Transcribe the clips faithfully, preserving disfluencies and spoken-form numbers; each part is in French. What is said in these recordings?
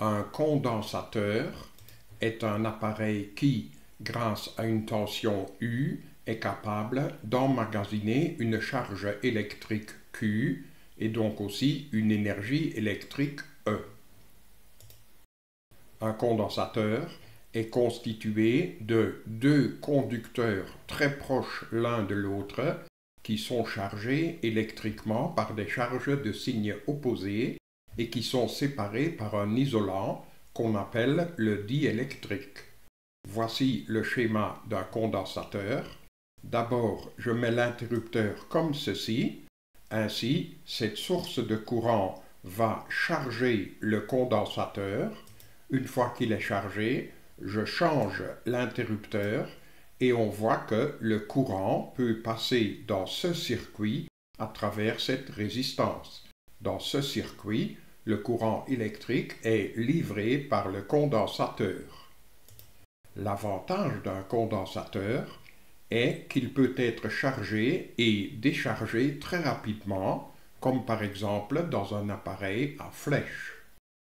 Un condensateur est un appareil qui, grâce à une tension U, est capable d'emmagasiner une charge électrique Q et donc aussi une énergie électrique E. Un condensateur est constitué de deux conducteurs très proches l'un de l'autre qui sont chargés électriquement par des charges de signe opposés et qui sont séparés par un isolant qu'on appelle le diélectrique. Voici le schéma d'un condensateur. D'abord, je mets l'interrupteur comme ceci. Ainsi, cette source de courant va charger le condensateur. Une fois qu'il est chargé, je change l'interrupteur et on voit que le courant peut passer dans ce circuit à travers cette résistance. Dans ce circuit, le courant électrique est livré par le condensateur. L'avantage d'un condensateur est qu'il peut être chargé et déchargé très rapidement, comme par exemple dans un appareil à flèche.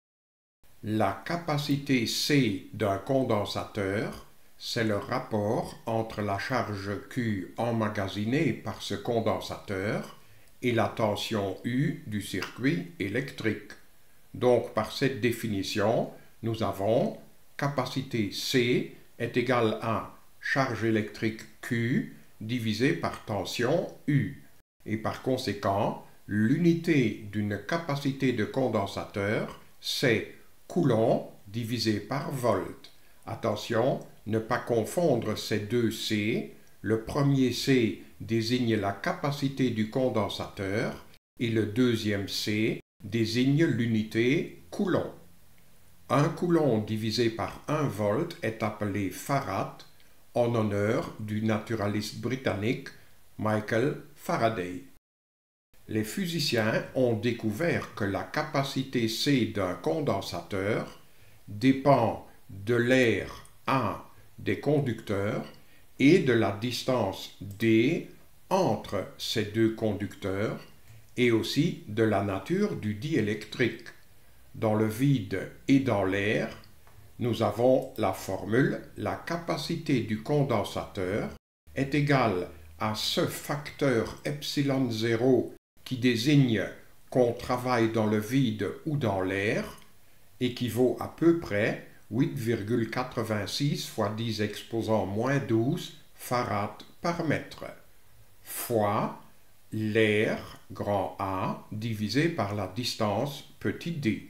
La capacité C d'un condensateur, c'est le rapport entre la charge Q emmagasinée par ce condensateur et la tension U du circuit électrique. Donc, par cette définition, nous avons capacité C est égale à charge électrique Q divisé par tension U. Et par conséquent, l'unité d'une capacité de condensateur, c'est coulomb divisé par volt. Attention, ne pas confondre ces deux C. Le premier C désigne la capacité du condensateur et le deuxième C désigne l'unité coulomb. Un coulomb divisé par un volt est appelé farad en honneur du naturaliste britannique Michael Faraday. Les physiciens ont découvert que la capacité C d'un condensateur dépend de l'air A des conducteurs et de la distance D entre ces deux conducteurs et aussi de la nature du diélectrique. Dans le vide et dans l'air, nous avons la formule « La capacité du condensateur est égale à ce facteur epsilon zéro qui désigne qu'on travaille dans le vide ou dans l'air, équivaut à peu près huit virgule quatre-vingt-six fois dix exposant moins douze farad par mètre, fois l'air, grand A, divisé par la distance, petit d.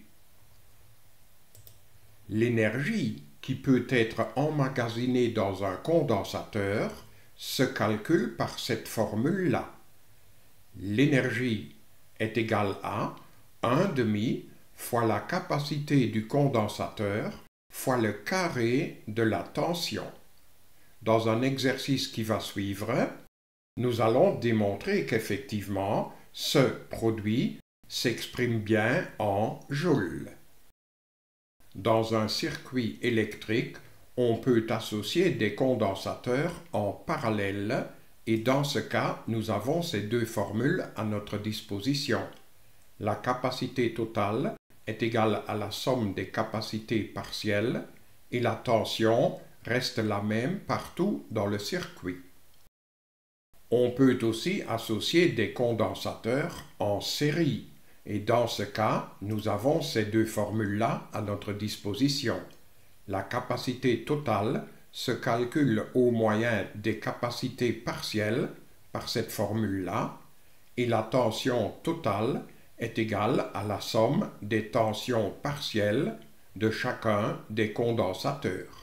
L'énergie qui peut être emmagasinée dans un condensateur se calcule par cette formule-là. L'énergie est égale à un demi fois la capacité du condensateur fois le carré de la tension. Dans un exercice qui va suivre, nous allons démontrer qu'effectivement, ce produit s'exprime bien en joules. Dans un circuit électrique, on peut associer des condensateurs en parallèle et dans ce cas, nous avons ces deux formules à notre disposition. La capacité totale est égale à la somme des capacités partielles et la tension reste la même partout dans le circuit. On peut aussi associer des condensateurs en série et dans ce cas, nous avons ces deux formules-là à notre disposition. La capacité totale se calcule au moyen des capacités partielles par cette formule-là et la tension totale est égale à la somme des tensions partielles de chacun des condensateurs.